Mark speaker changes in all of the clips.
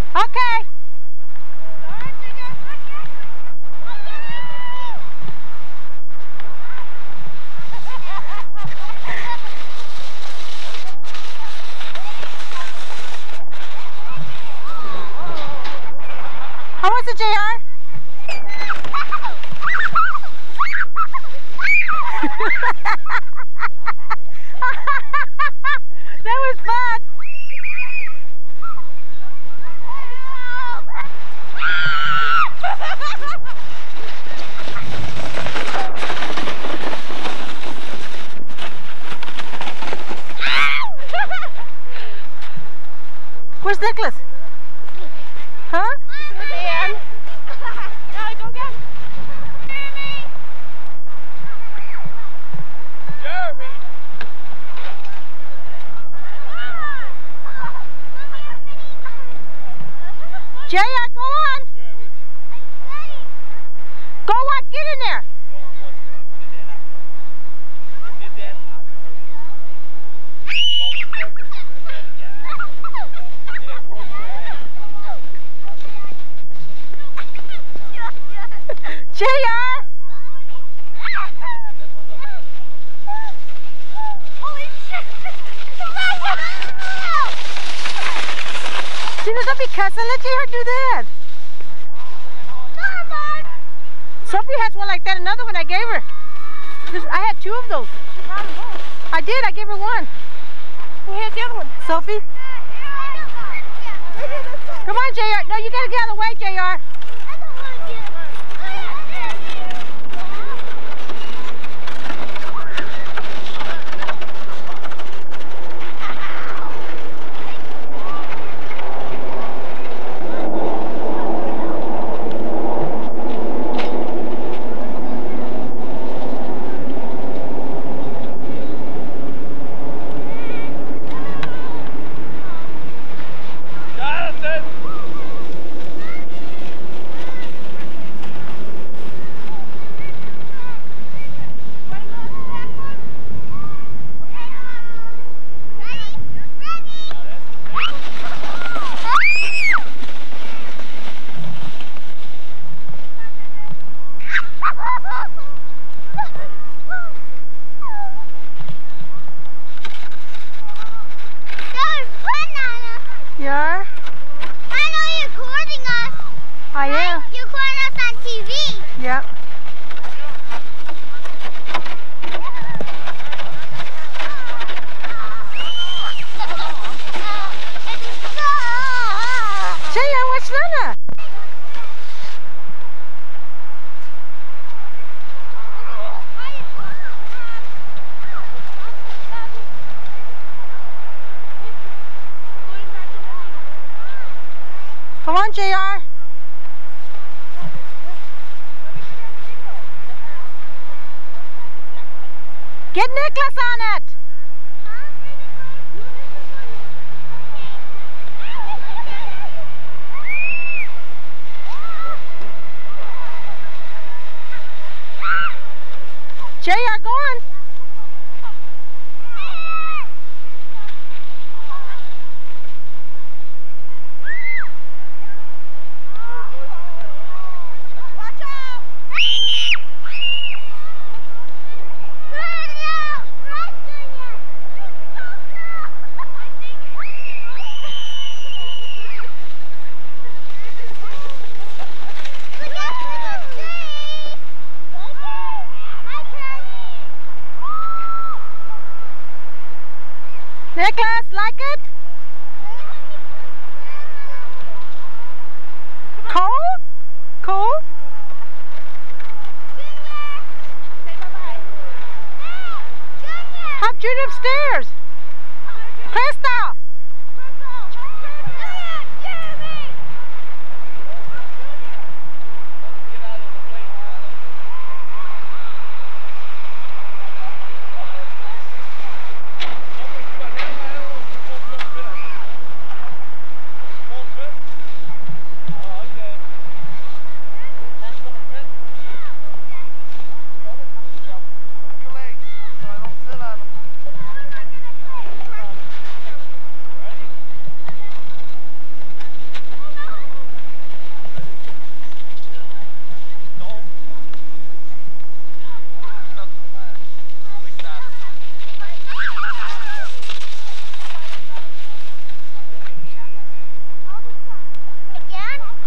Speaker 1: Okay. How was it, JR? That was fun. Where's Nicholas? Huh?
Speaker 2: He's in the van. No, go get him.
Speaker 3: Jeremy!
Speaker 1: JR, go on. Go on, get in there. JR!
Speaker 2: Holy shit!
Speaker 1: Gina, don't be cussing. Let JR do that. Sophie has one like that. Another one I gave her. I had 2 of those. I did. I gave her one.
Speaker 2: Who has the other one?
Speaker 1: Sophie? Come on, JR. No, you got to get out of the way, JR. Yeah?
Speaker 2: I know you're recording us.
Speaker 1: I am.
Speaker 2: You're recording us on TV.
Speaker 1: Yep. JR, what's Luna? Come on, JR. Get Nicholas on it. JR, go on. Nicholas, like it? Cold? Cold? Have Junior upstairs. Crystal!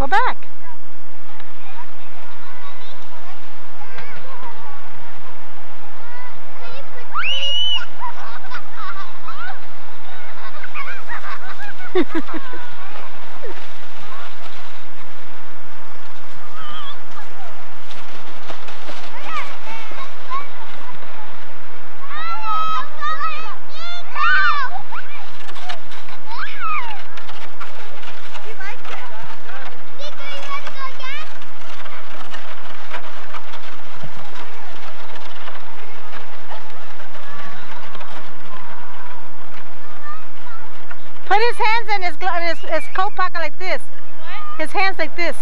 Speaker 1: Go back. Put his hands in his coat pocket like this. What? His hands like this.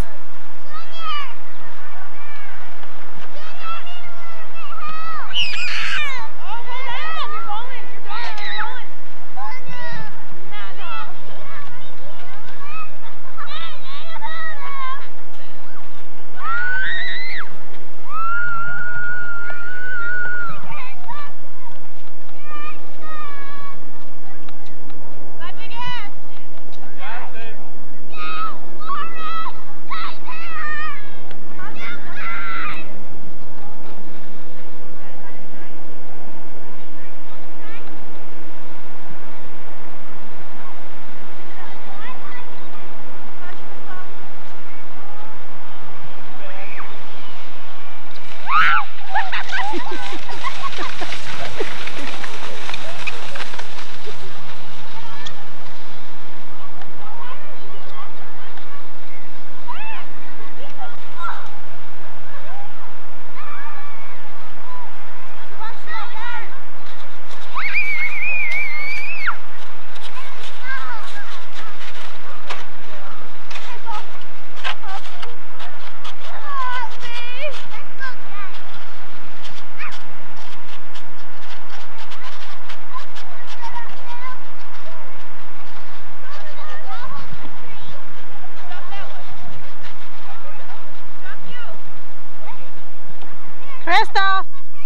Speaker 1: Crystal!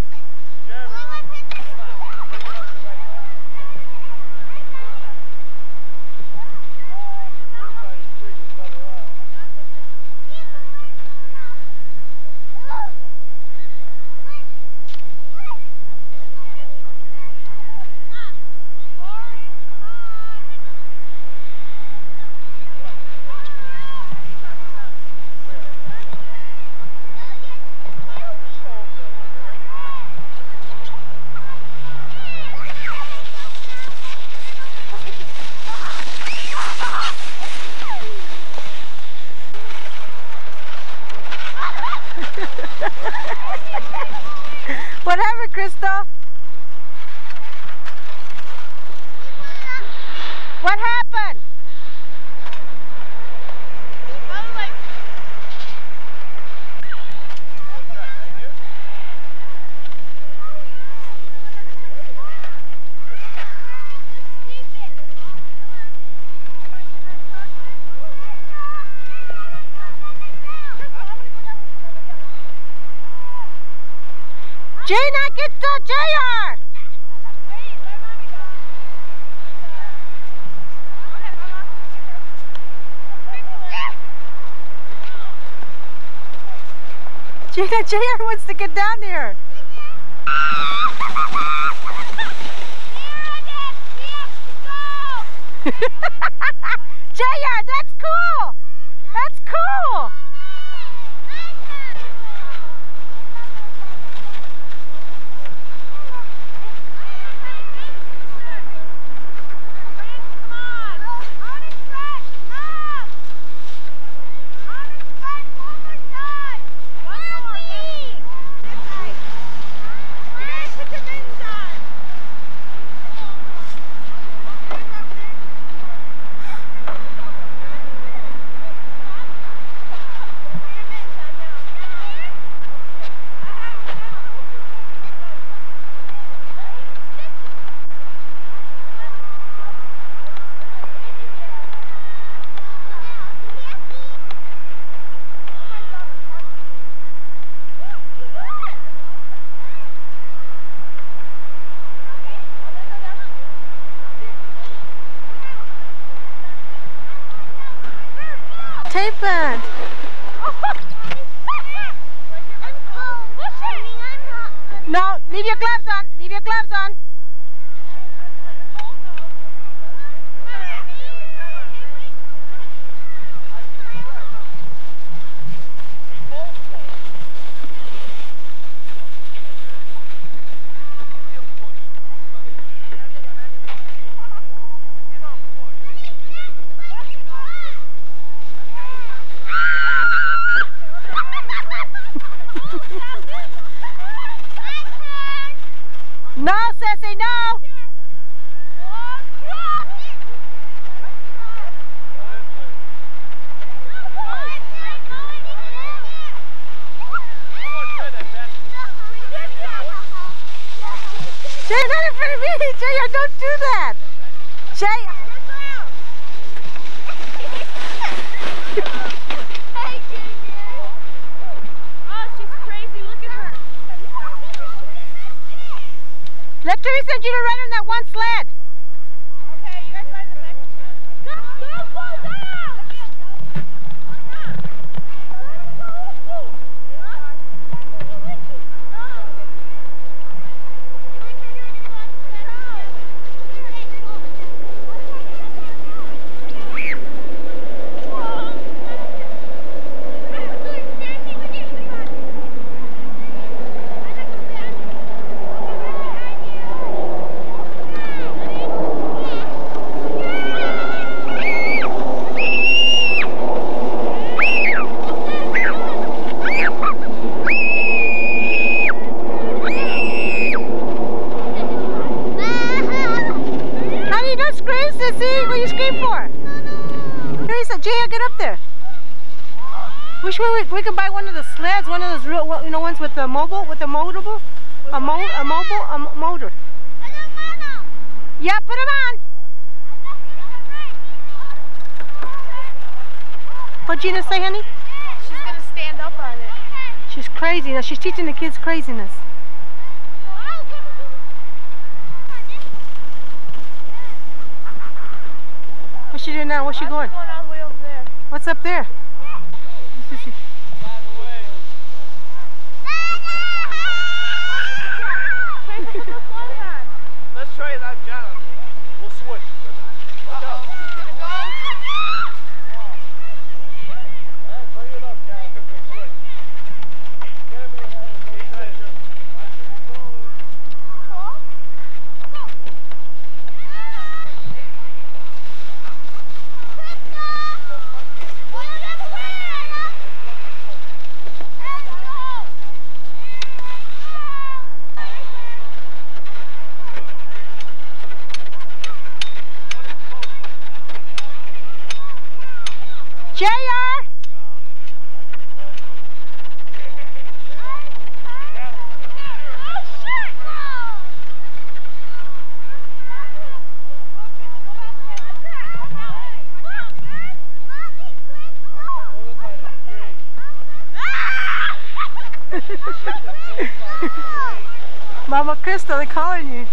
Speaker 1: What happened, Crystal? What happened? Gina, get the JR! Gina, JR wants to get down there. JR, that's cool! That's cool! skate pants. No, leave your gloves on. Leave your gloves on. No, Sissy, no! Jay, not in front of me! Jay, don't do that! Jay!
Speaker 2: Oh, she's crazy. Look at her.
Speaker 1: Let Teresa and Gina ride on that one sled.
Speaker 2: Okay, you guys ride in the back. Don't fall down!
Speaker 1: Get up there. Wish we could buy one of the sleds, one of those real, ones with the motor. Yeah, put them on. What'd Gina say, honey?
Speaker 2: She's gonna stand up on it.
Speaker 1: She's crazy. Now she's teaching the kids craziness. What's she doing now? Where's she going?
Speaker 2: Going all the way over there.
Speaker 1: What's up there?
Speaker 3: Let's try it out, John. We'll switch. Look up.
Speaker 2: She's gonna go.
Speaker 3: Hey, bring it up, John. We'll switch. Get him in the head.
Speaker 1: JR! Mama Crystal, they're calling you.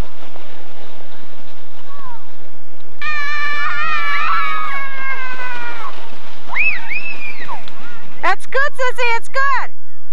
Speaker 1: That's good, Sissy, it's good.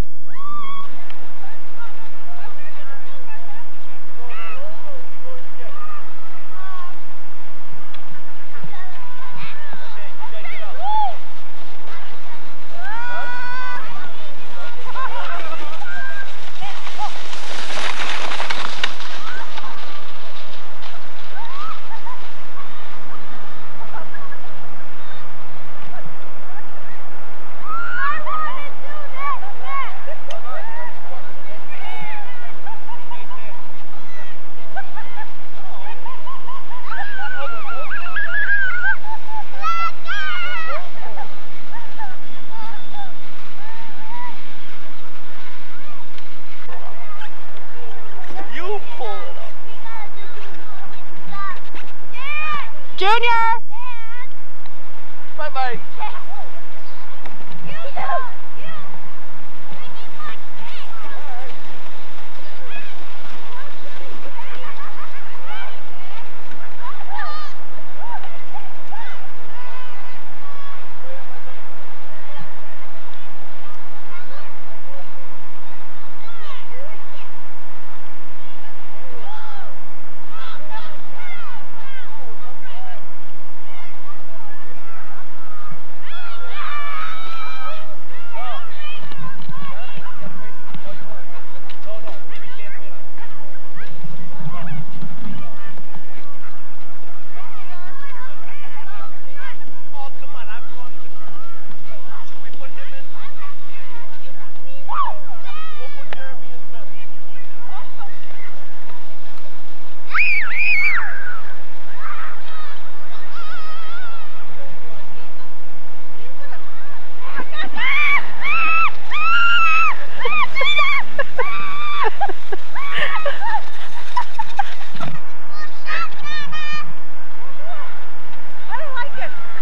Speaker 1: Junior!
Speaker 3: Bye-bye.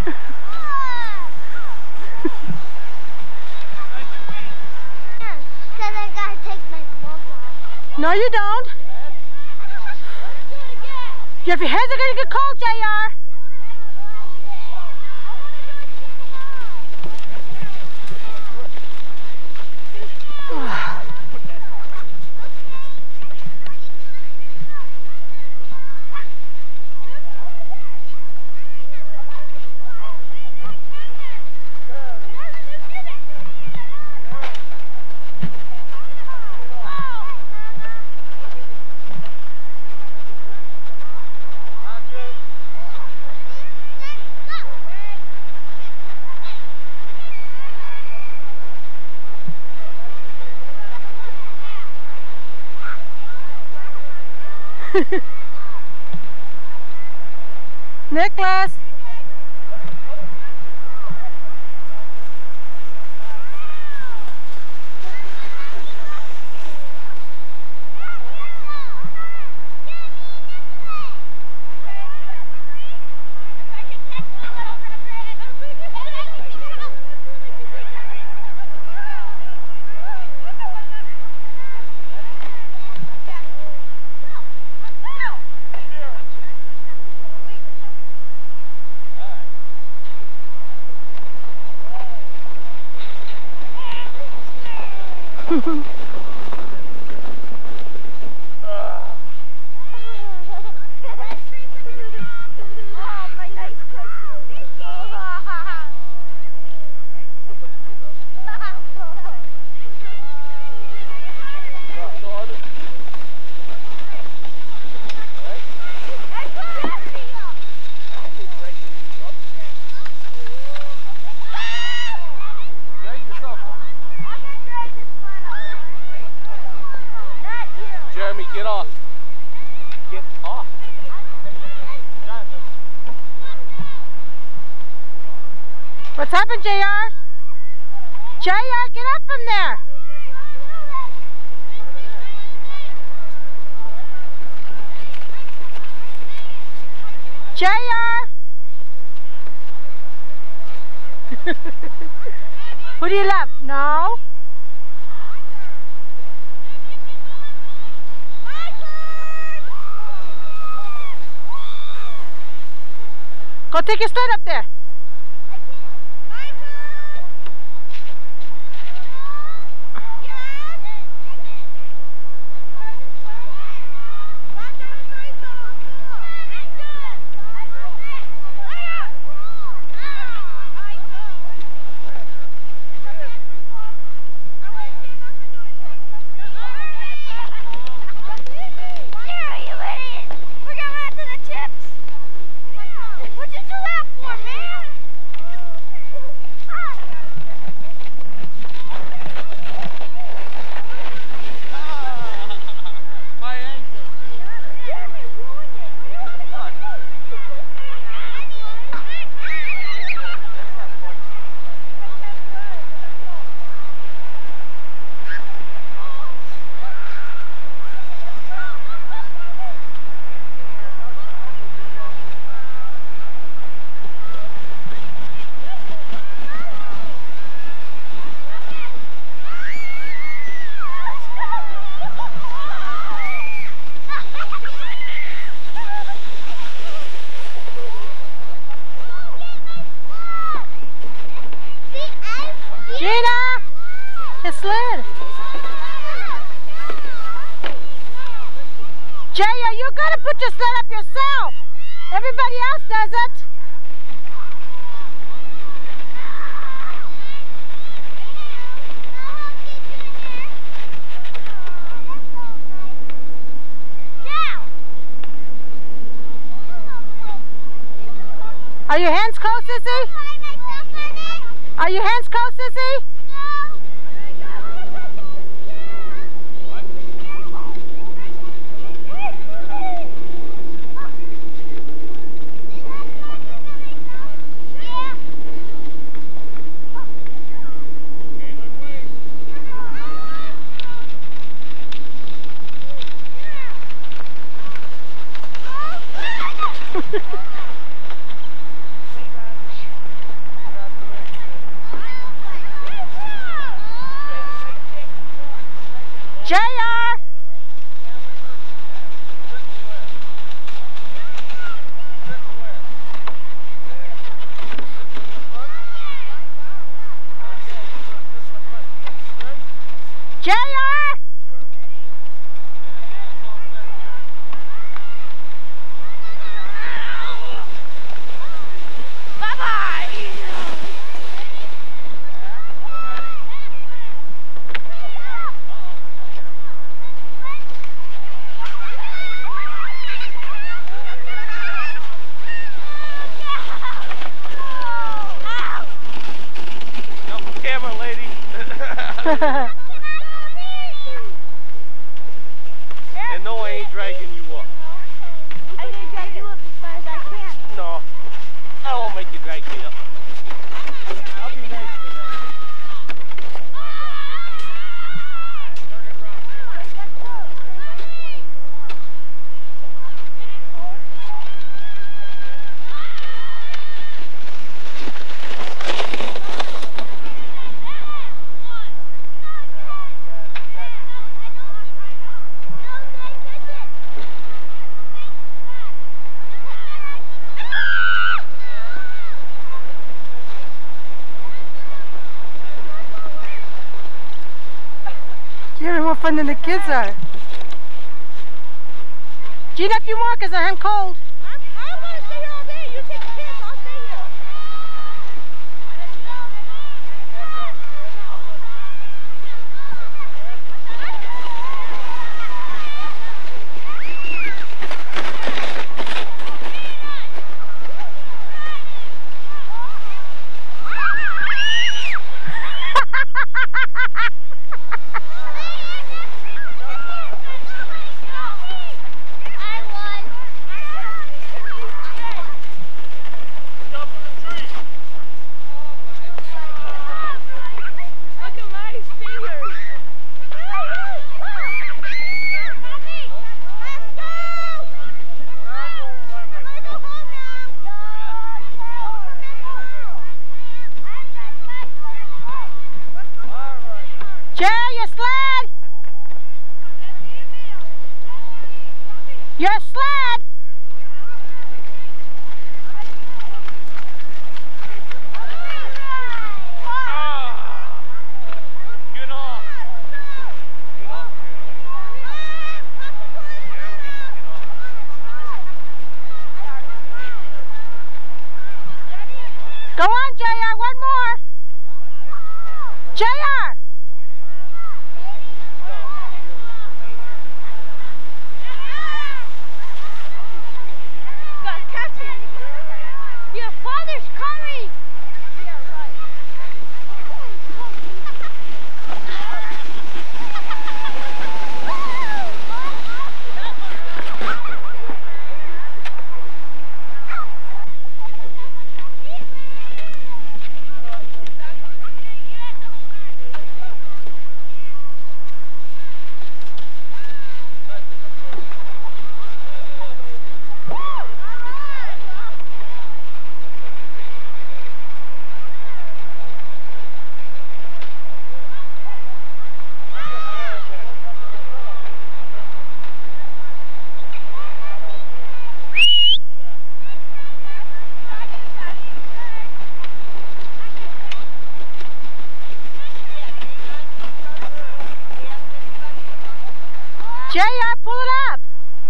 Speaker 2: I gotta take my gloves off.
Speaker 1: No, you don't. If your hands are gonna get cold, JR. Nicholas.
Speaker 3: Jeremy, get off. Get off.
Speaker 1: What's happened, JR? JR, get up from there. JR. Who do you love? No. Go take your sled up there. Gina! His sled. Jaya, you gotta put your sled up yourself. Everybody else does it. Are your hands cold, Sissy? Are your hands cold, Sissy?
Speaker 3: And no, I ain't dragging you up.
Speaker 2: I can drag you up as far as I can.
Speaker 3: No, I won't make you drag me up. I'll be nice today. Turn it around.
Speaker 1: You're having more fun than the kids are. Gina, a few more because I'm cold.
Speaker 2: I'm going to stay here all day. You take the kids. I'll stay here.
Speaker 1: Your sled!
Speaker 3: Get off. Get off,
Speaker 1: Go on, JR, one more. JR!
Speaker 2: Your father's coming! Yeah, right.
Speaker 1: JR, pull it up.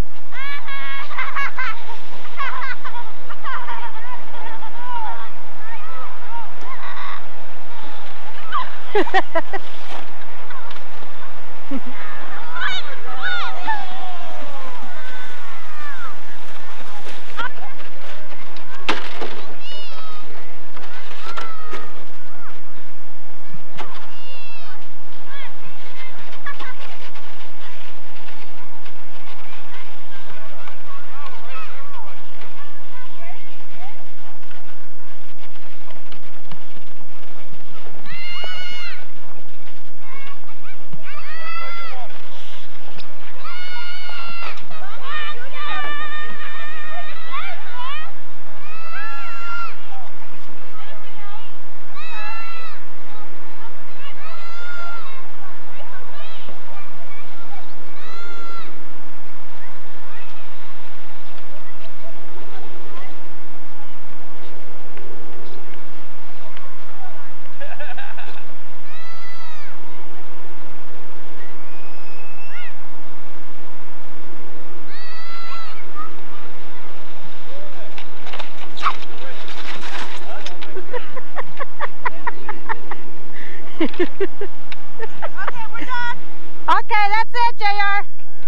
Speaker 2: Okay, we're done.
Speaker 1: Okay, that's it, JR.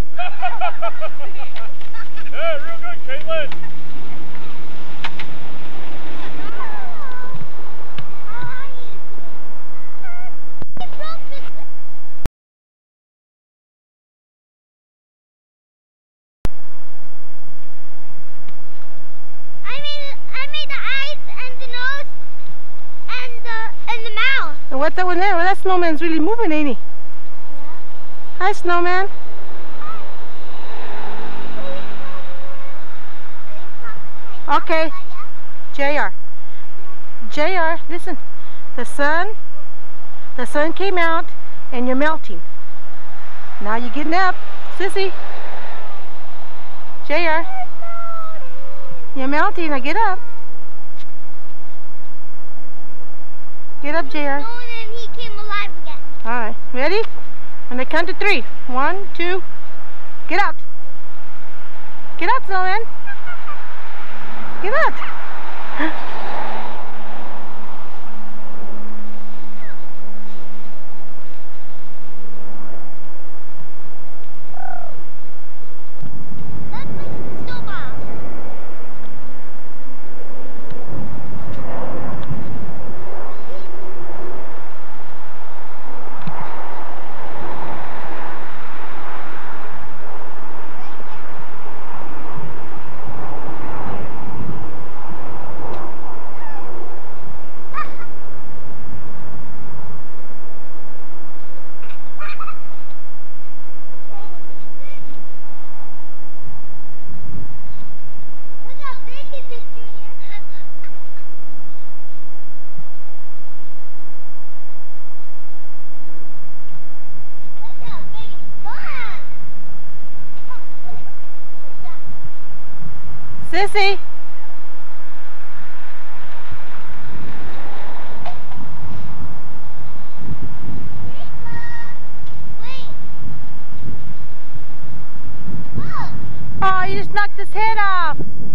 Speaker 3: Yeah, real good, Caitlin.
Speaker 2: He broke this
Speaker 1: What's that one there? Well, that snowman's really moving, ain't he?
Speaker 2: Yeah.
Speaker 1: Hi, snowman. Okay. JR. JR, listen. The sun came out and you're melting. Now you're getting up. Sissy. JR. You're melting. Now get up. Get up, JR.
Speaker 2: And he came alive again.
Speaker 1: Alright. Ready? On the count to 3. 1, 2. Get out. Get out, snowman. Get out. Sissy. Oh, you just knocked his head off.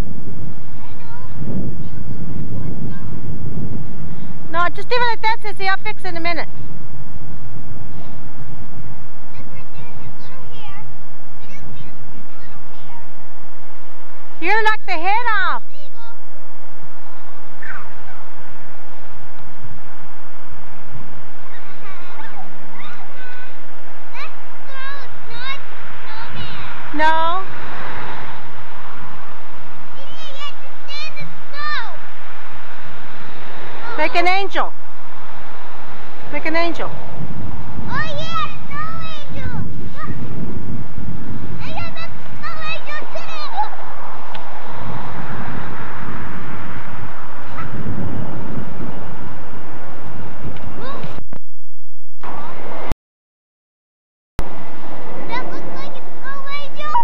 Speaker 1: No, just leave it like that, Sissy. I'll fix it in a minute. You're gonna knock the head off. No. Make an angel. Make an angel.
Speaker 2: Oh yeah, snow angel. I gotta make the snow angel too. That looks like a snow angel.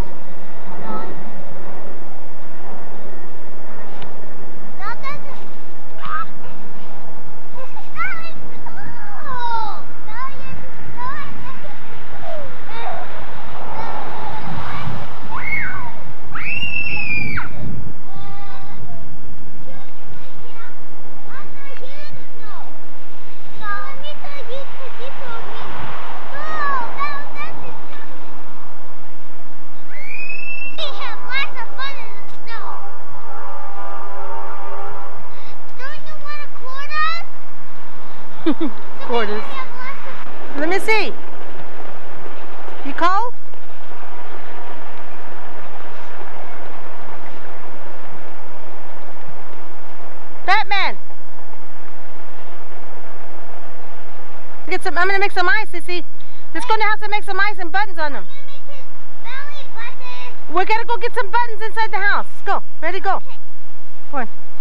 Speaker 2: That doesn't.
Speaker 1: Quarters. Let me see. You call? Batman. Get some. I'm gonna make some ice, Sissy. Let's go in the house and make some ice and buttons on them. We gotta go get some buttons inside the house. Let's go. Ready, go. One.